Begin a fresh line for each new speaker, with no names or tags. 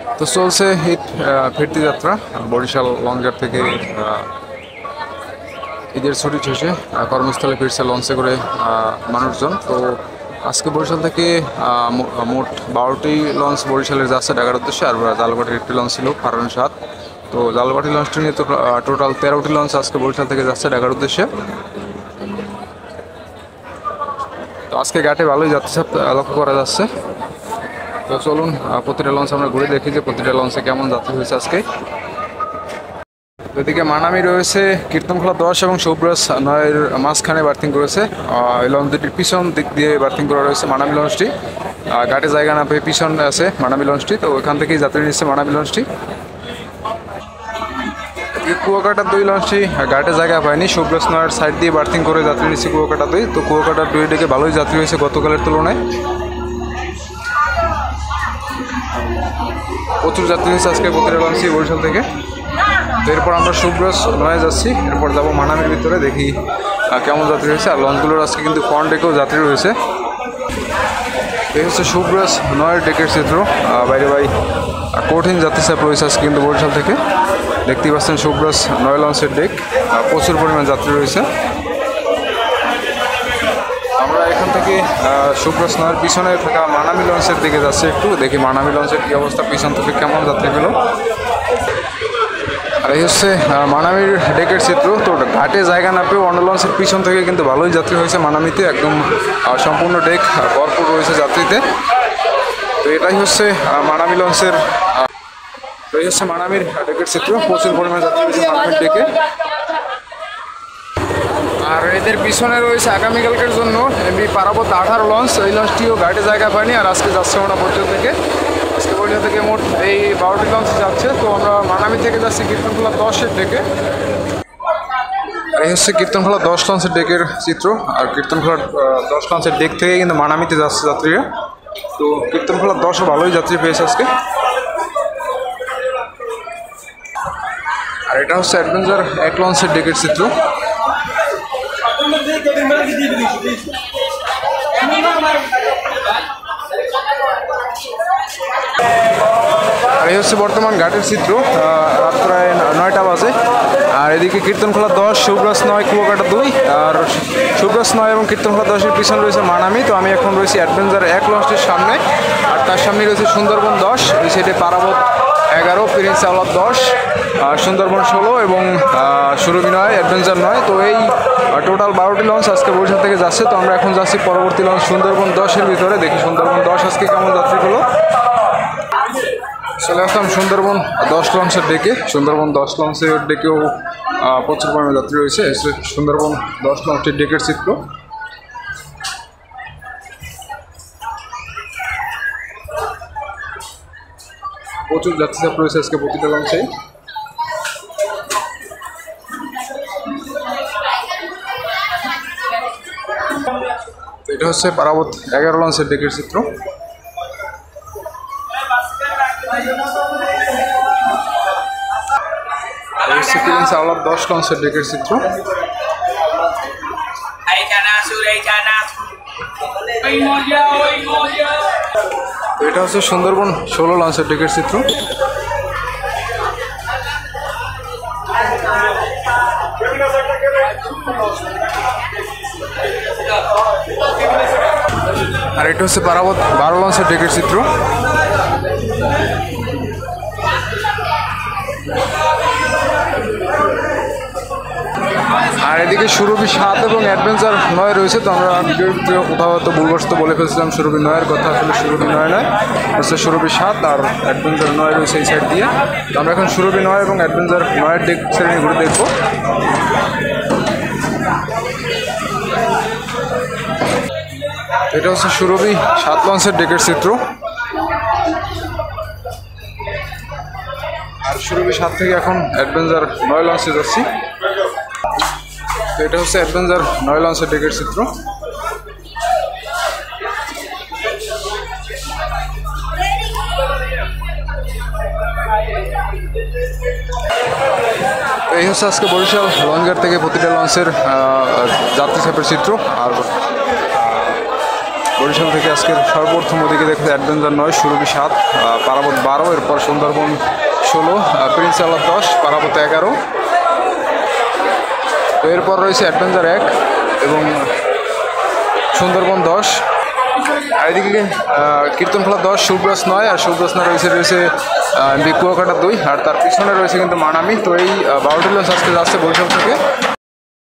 তো চলছে ঈদ ফিরতি যাত্রা বরিশাল লঞ্চঘাট থেকে ঈদের ছুটি শেষে কর্মস্থলে ফিরছে লঞ্চে করে মানুষজন। তো আজকে বরিশাল থেকে মোট 12টি লঞ্চ বরিশালের যাচ্ছে ঢাকার উদ্দেশ্যে, আর জালবাটির একটি লঞ্চ ছিল ফারহান সাত। তো জালবাটি লঞ্চটি নিয়ে তো টোটাল 13টি লঞ্চ আজকে বরিশাল থেকে যাচ্ছে ঢাকার উদ্দেশ্যে। তো আজকে ঘাটে ভালোই যাত্রী চাপ লক্ষ্য করা যাচ্ছে। তো চলুন প্রতিটা লঞ্চ আমরা ঘুরে দেখি যে প্রতিটা লঞ্চে কেমন যাত্রী হয়েছে আজকে। এদিকে মানামি রয়েছে কীর্তনখোলা 10 এবং সৌব্রাস 9-এর মাঝখানে বার্থিং করেছে। এই লঞ্চ দুটির পিছন দিক দিয়ে বার্থিং করা রয়েছে মানামি লঞ্চটি। ঘাটে জায়গা না পেয়ে পিছন আছে মানামি লঞ্চটি, তো ওইখান থেকেই যাত্রী নিচ্ছে মানামি লঞ্চটি। কুয়াকাটার 2 লঞ্চটি ঘাটে জায়গা পায়নি, সৌব্রাস 9-এর সাইড দিয়ে বার্থিং করে যাত্রী নিচ্ছে কুয়াকাটা 2। তো কুয়াকাটার 2 দিকে ভালোই যাত্রী হয়েছে গতকালের তুলনায়, প্রচুর যাত্রী হয়েছে আজকে প্রতিটা লঞ্চই বরিশাল থেকে। তো এরপর আমরা সৌব্রাস 9-এ যাচ্ছি, এরপর যাবো মানামির ভিতরে, দেখি কেমন যাত্রী হয়েছে। আর লঞ্চগুলোর আজকে কিন্তু ফ্রন্ট ডেকেও যাত্রী রয়েছে। এই হচ্ছে সৌব্রাস 9-এর ডেকের চিত্র। বাইরে ভাই কঠিন যাত্রী চাপ রয়েছে আজকে কিন্তু বরিশাল থেকে। দেখতেই পাচ্ছেন সৌব্রাস 9 লঞ্চের ডেক, প্রচুর পরিমাণ যাত্রী রয়েছে। আমরা এখান থেকে সৌব্রাস 9-এর পিছনে থাকা মানামি লঞ্চের দিকে যাচ্ছি, একটু দেখি মানামি লঞ্চের কী অবস্থা, পিছন থেকে কেমন যাত্রী পেল। আর এই হচ্ছে মানামির ডেকের চিত্র। তো ঘাটে জায়গা না পেয়েও অন্য লঞ্চের পিছন থেকে কিন্তু ভালোই যাত্রী হয়েছে মানামিতে, একদম সম্পূর্ণ ডেক ভরপুর রয়েছে যাত্রীতে। তো এটাই হচ্ছে মানামি লঞ্চের, এই হচ্ছে মানামির ডেকের চিত্র, প্রচুর পরিমাণে যাত্রী হয়েছে মানামির ডেকে। আর এদের পিছনে রয়েছে আগামীকালকের জন্য এমবি পারাবত 18 লঞ্চ, এই লঞ্চটিও ঘাটে জায়গা পায়নি। আর আজকে যাচ্ছে আমরা বরিশাল থেকে, আজকে বরিশাল থেকে মোট এই 12টি লঞ্চ যাচ্ছে। তো আমরা মানামি থেকে যাচ্ছি কীর্তনখোলা 10-এর ডেকে। আর এই হচ্ছে কীর্তনখোলা 10 লঞ্চের ডেকের চিত্র। আর কীর্তনখোলা 10 লঞ্চের ডেক থেকে কিন্তু মানামিতে যাচ্ছে যাত্রীরা। তো কীর্তনখোলা 10-ও ভালোই যাত্রী পেয়েছে আজকে। আর এটা হচ্ছে অ্যাডভেঞ্চার 1 লঞ্চের ডেকের চিত্র। আর এই হচ্ছে বর্তমান ঘাটের চিত্র, রাত প্রায় 9টা বাজে। আর এদিকে কীর্তনখোলা 10, সৌব্রাস 9, কুয়াকাটা 2। আর সৌব্রাস 9 এবং কীর্তনখোলা 10-এর পিছনে রয়েছে মানামি। তো আমি এখন রয়েছি অ্যাডভেঞ্চার 1 লঞ্চটির সামনে, আর তার সামনে রয়েছে সুন্দরবন 10, ওই সাইডে পারাবত 11, প্রিন্স আওলাদ 10, আর সুন্দরবন 16 এবং সুরভি 9, অ্যাডভেঞ্চার 9। তো এই টোটাল 12টি লঞ্চ আজকে বরিশাল থেকে যাচ্ছে। তো আমরা এখন যাচ্ছি পরবর্তী লঞ্চ সুন্দরবন 10-এর ভিতরে, দেখি সুন্দরবন 10 আজকে কেমন যাত্রী হলো। চলে আসলাম সুন্দরবন 10 লঞ্চের ডেকে। সুন্দরবন 10 লঞ্চের ডেকেও প্রচুর পরিমাণে যাত্রী রয়েছে। সুন্দরবন 10 লঞ্চের ডেকের চিত্র। প্রচুর যাত্রী চাপ রয়েছে আজকে প্রতিটা লঞ্চেই। এটা হচ্ছে পারাবত 11 লঞ্চের ডেকের চিত্র। প্রিন্স আওলাদ 10 লঞ্চের ডেকের চিত্র। এটা হচ্ছে সুন্দরবন 16 লঞ্চের ডেকের চিত্র। আর এটা হচ্ছে পারাবত 12 লঞ্চের ডেকের চিত্র। আর এদিকে সুরভি 7 এবং অ্যাডভেঞ্চার 9 রয়েছে। তো আমরা ভিডিওর ভিতরে কোথাও হয়তো ভুলবশত বলে ফেলছিলাম সুরভি 9-এর কথা, আসলে সুরভি 9 নয়, হচ্ছে সুরভি 7 আর অ্যাডভেঞ্চার 9 রয়েছে এই সাইড দিয়ে। তো আমরা এখন সুরভি 9 এবং অ্যাডভেঞ্চার 9-এর ডেক শ্রেণী ঘুরে দেখবো। এটা হচ্ছে সুরভি 7 লঞ্চের ডেকের চিত্র। আর সুরভি 7 থেকে এখন অ্যাডভেঞ্চার 9 লঞ্চে যাচ্ছি। তো এটা হচ্ছে অ্যাডভেঞ্চার 9 লঞ্চের ডেকের চিত্র। এই হচ্ছে আজকে বরিশাল লঞ্চঘাট থেকে প্রতিটা লঞ্চের যাত্রী চাপের চিত্র। আর বরিশাল থেকে আজকের সর্বপ্রথম ওদিকে দেখতে অ্যাডভেঞ্চার 9, সুরভি 7, পারাবত 12, এরপর সুন্দরবন 16, প্রিন্স আল্লাহ 10, পারাবত 11। তো এরপর রয়েছে অ্যাডভেঞ্চার 1 এবং সুন্দরবন 10। আর এদিকে কীর্তনখোলা 10, সুব্রাস 9, আর সুব্রাস 9 রয়েছে কুয়াকাটা 2, আর তার পিছনে রয়েছে কিন্তু মানামি। তো এই 12টি লঞ্চ আজকে যাচ্ছে বরিশাল থেকে।